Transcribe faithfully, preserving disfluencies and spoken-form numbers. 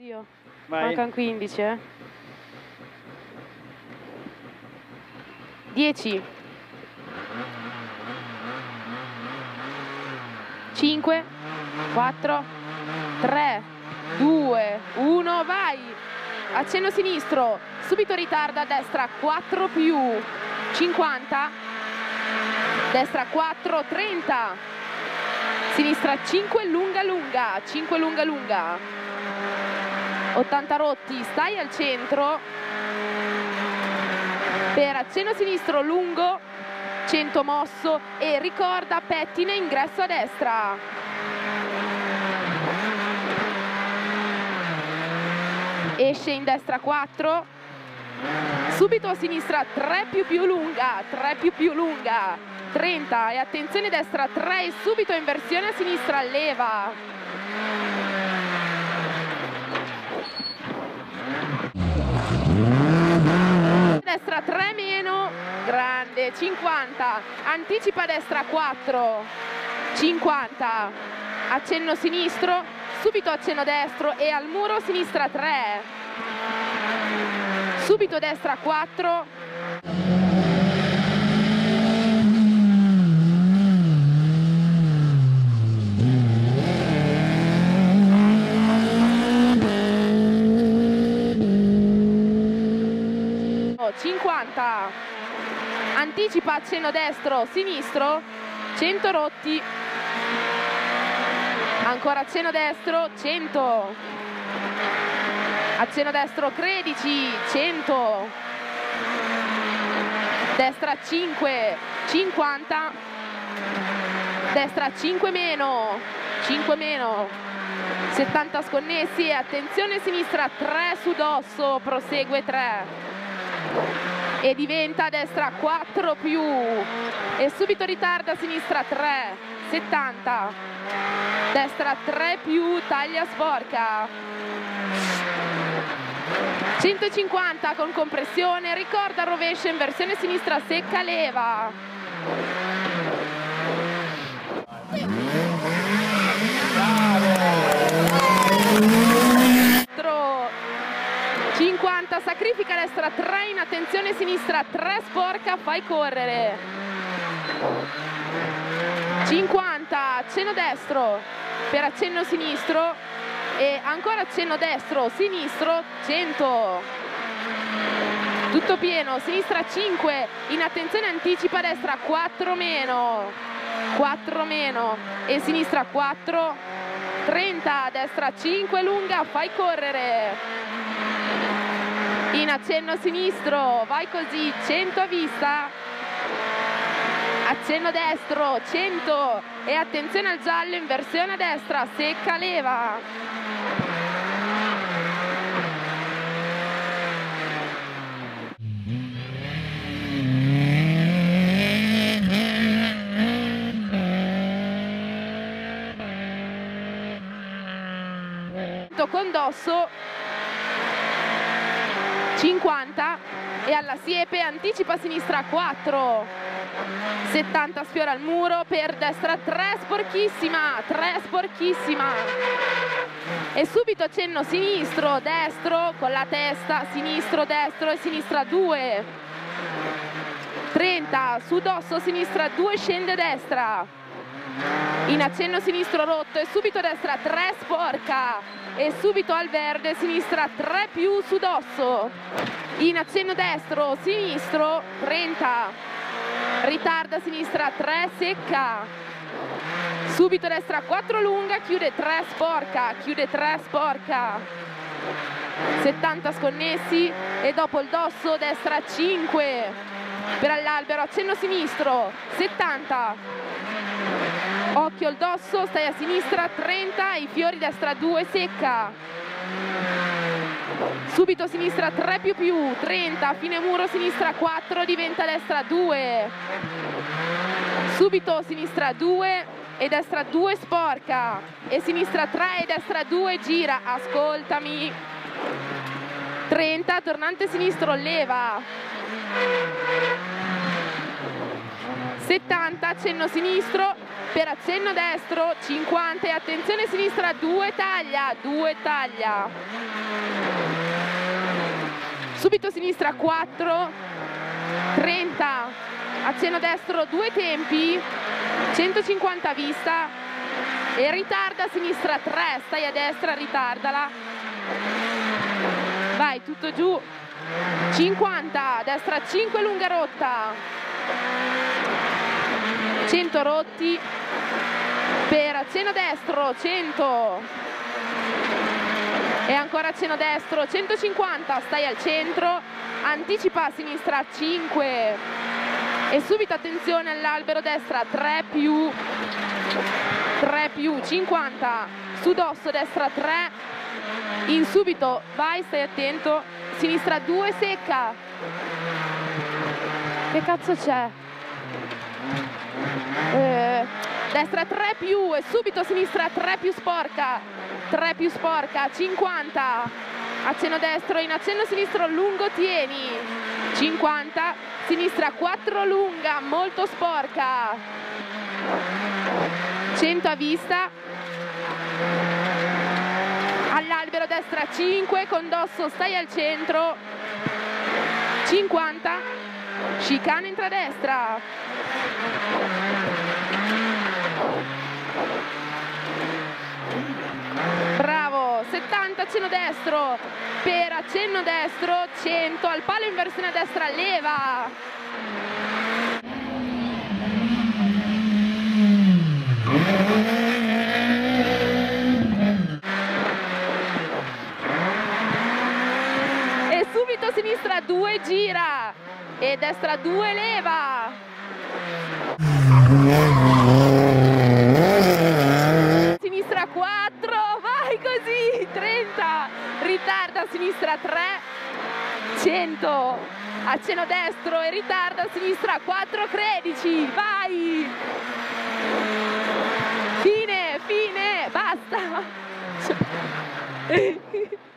Dio, Vai. mancano quindici, eh. dieci. cinque, quattro, tre, due, uno, vai! Accenno sinistro, subito ritarda a destra, quattro più, cinquanta, destra quattro, trenta, sinistra cinque, lunga lunga, cinque lunga lunga, ottanta rotti, stai al centro, per accenno sinistro lungo, cento mosso e ricorda pettine, ingresso a destra. Esce in destra quattro, subito a sinistra tre più più lunga, tre più più lunga, trenta e attenzione destra tre e subito inversione a sinistra, leva. Destra tre meno, grande, cinquanta, anticipa destra quattro, cinquanta, accenno sinistro, subito accenno destro e al muro sinistra tre, subito destra quattro, cinquanta, anticipa accenno destro, sinistro, cento rotti, ancora accenno destro, cento, accenno destro tredici, cento, destra cinque, cinquanta, destra cinque meno, cinque meno, settanta sconnessi e attenzione sinistra tre su dosso, prosegue tre. E diventa a destra quattro più e subito ritarda a sinistra tre, settanta, destra tre più, taglia sporca, centocinquanta con compressione, ricorda rovescio in versione sinistra secca, leva. cinquanta, sacrifica destra tre in attenzione sinistra tre sporca, fai correre. cinquanta, accenno destro per accenno sinistro e ancora accenno destro, sinistro, cento. Tutto pieno, sinistra cinque, in attenzione anticipa destra quattro meno, quattro meno e sinistra quattro, trenta, destra cinque lunga, fai correre. In accenno sinistro, vai così, cento a vista, accenno destro, cento e attenzione al giallo, inversione a destra, secca, leva. Con dosso, cinquanta e alla siepe anticipa a sinistra quattro, settanta sfiora il muro per destra tre sporchissima, tre sporchissima e subito accenno sinistro, destro con la testa, sinistro, destro e sinistra due, trenta su dosso sinistra due, scende destra, in accenno sinistro rotto e subito destra tre sporca e subito al verde sinistra tre più su dosso, in accenno destro sinistro trenta, ritarda sinistra tre secca, subito destra quattro lunga, chiude tre sporca, chiude tre sporca, settanta sconnessi e dopo il dosso destra cinque per all'albero, accenno sinistro settanta, occhio al dosso, stai a sinistra, trenta, i fiori destra due, secca. Subito sinistra tre più più, trenta, fine muro sinistra quattro, diventa destra due. Subito sinistra due e destra due sporca. E sinistra tre e destra due, gira, ascoltami. trenta, tornante sinistro, leva. settanta, accenno sinistro, per accenno destro, cinquanta e attenzione sinistra, due taglia, due taglia. Subito sinistra quattro, trenta, accenno destro, due tempi, centocinquanta a vista e ritarda a sinistra tre, stai a destra, ritardala. Vai, tutto giù, cinquanta, destra cinque, lunga rotta, cento rotti, per accenno destro, cento, e ancora accenno destro, centocinquanta, stai al centro, anticipa a sinistra cinque, e subito attenzione all'albero destra, tre più, tre più, cinquanta, su dosso destra tre, in subito, vai, stai attento, sinistra due, secca, che cazzo c'è? Eh, destra tre più e subito sinistra tre più sporca, tre più sporca, cinquanta, accenno destro, in accenno sinistro lungo tieni, cinquanta, sinistra quattro lunga, molto sporca, cento a vista, all'albero destra cinque, con dosso stai al centro, cinquanta, chicane entra a destra, bravo, settanta, accenno destro, per accenno destro, cento, al palo in versione a destra, leva, e subito sinistra due, gira, e destra due, leva, sinistra quattro, vai così, trenta, ritarda a sinistra tre, cento, accenno destro e ritarda a sinistra quattro, tredici, vai, fine, fine, basta.